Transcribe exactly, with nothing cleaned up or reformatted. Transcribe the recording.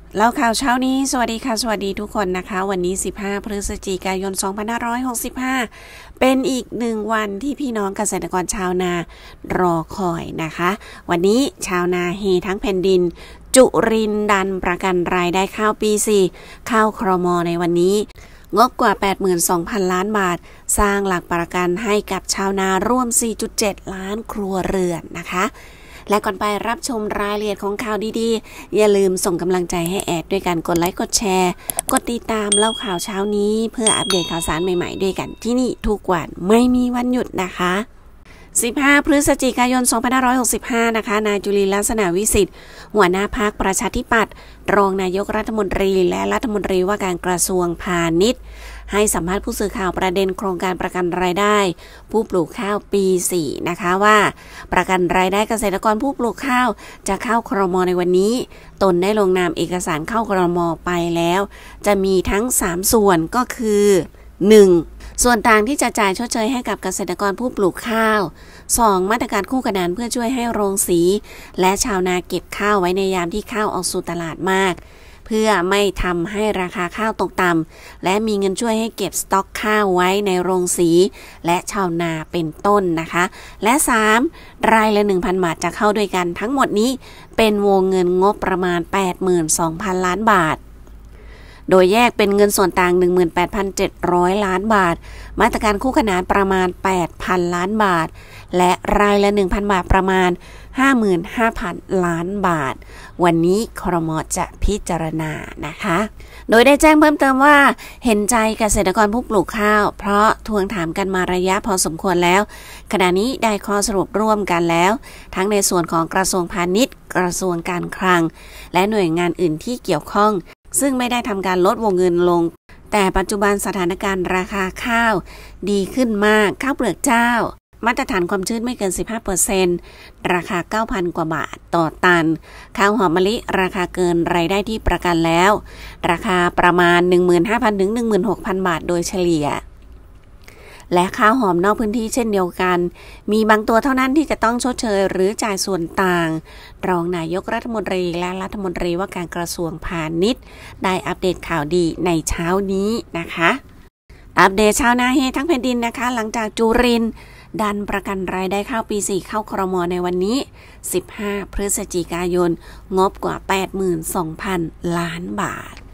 เล่าข่าวเช้านี้สวัสดีค่ะสวัสดีทุกคนนะคะวันนี้สิบห้าพฤศจิกายนสองพันห้าร้อยหกสิบห้าเป็นอีกหนึ่งวันที่พี่น้องเกษตรกรชาวนารอคอยนะคะวันนี้ชาวนาเฮทั้งแผ่นดินจุรินทร์ดันประกันรายได้ข้าวปีสี่ข้าวครม.ในวันนี้งบกว่า แปดหมื่นสองพัน ล้านบาทสร้างหลักประกันให้กับชาวนาร่วม สี่จุดเจ็ด ล้านครัวเรือนนะคะและก่อนไปรับชมรายละเอียดของข่าวดีๆอย่าลืมส่งกำลังใจให้แอดด้วยกันกดไลค์กดแชร์กดติดตามเล่าข่าวเช้านี้เพื่ออัปเดตข่าวสารใหม่ๆด้วยกันที่นี่ทุกวันไม่มีวันหยุดนะคะสิบห้าพฤศจิกายนสองพันห้าร้อยหกสิบห้านะคะนายจุลินทร์ลักษณะวิสิทธิ์หัวหน้าพรรคประชาธิปัตย์รองนายกรัฐมนตรีและรัฐมนตรีว่าการกระทรวงพาณิชย์ให้สัมภาษณ์ผู้สื่อข่าวประเด็นโครงการประกันรายได้ผู้ปลูกข้าวปีสี่นะคะว่าประกันรายได้เกษตรกรผู้ปลูกข้าวจะเข้าครม.ในวันนี้ตนได้ลงนามเอกสารเข้าครม.ไปแล้วจะมีทั้งสามส่วนก็คือ หนึ่งส่วนต่างที่จะจ่ายชดเชยให้กับเกษตรกรผู้ปลูกข้าว สอง มาตรการคู่ขนานเพื่อช่วยให้โรงสีและชาวนาเก็บข้าวไว้ในยามที่ข้าวออกสู่ตลาดมากเพื่อไม่ทำให้ราคาข้าวตกต่ำและมีเงินช่วยให้เก็บสต็อกข้าวไว้ในโรงสีและชาวนาเป็นต้นนะคะและสามรายละ หนึ่งพัน บาทจะเข้าด้วยกันทั้งหมดนี้เป็นวงเงินงบประมาณ แปดหมื่นสองพัน ล้านบาทโดยแยกเป็นเงินส่วนต่าง หนึ่งหมื่นแปดพันเจ็ดร้อย ล้านบาทมาตรการคู่ขนานประมาณ แปดพัน ล้านบาทและรายละ หนึ่งพัน บาทประมาณ ห้าหมื่นห้าพัน ล้านบาทวันนี้ครม.จะพิจารณานะคะโดยได้แจ้งเพิ่มเติมว่าเห็นใจเกษตรกรผู้ปลูกข้าวเพราะทวงถามกันมาระยะพอสมควรแล้วขณะนี้ได้ข้อสรุปร่วมกันแล้วทั้งในส่วนของกระทรวงพาณิชย์กระทรวงการคลังและหน่วยงานอื่นที่เกี่ยวข้องซึ่งไม่ได้ทำการลดวงเงินลงแต่ปัจจุบันสถานการณ์ราคาข้าวดีขึ้นมากข้าวเปลือกเจ้ามาตรฐานความชื้นไม่เกิน สิบห้าเปอร์เซ็นต์ ราคา เก้าพัน กว่าบาทต่อตันข้าวหอมมะลิราคาเกินรายได้ที่ประกันแล้วราคาประมาณ หนึ่งหมื่นห้าพัน ถึง หนึ่งหมื่นหกพัน บาทโดยเฉลี่ยและข้าวหอมนอกพื้นที่เช่นเดียวกันมีบางตัวเท่านั้นที่จะต้องชดเชยหรือจ่ายส่วนต่างรองนายกรัฐมนตรีและรัฐมนตรีว่าการกระทรวงพาณิชย์ได้อัปเดตข่าวดีในเช้านี้นะคะอัปเดตชาวนาเฮทั้งแผ่นดินนะคะหลังจากจุรินทร์ดันประกันรายได้ข้าวปีสี่เข้าครม.ในวันนี้สิบห้าพฤศจิกายนงบกว่า แปดหมื่นสองพัน ล้านบาท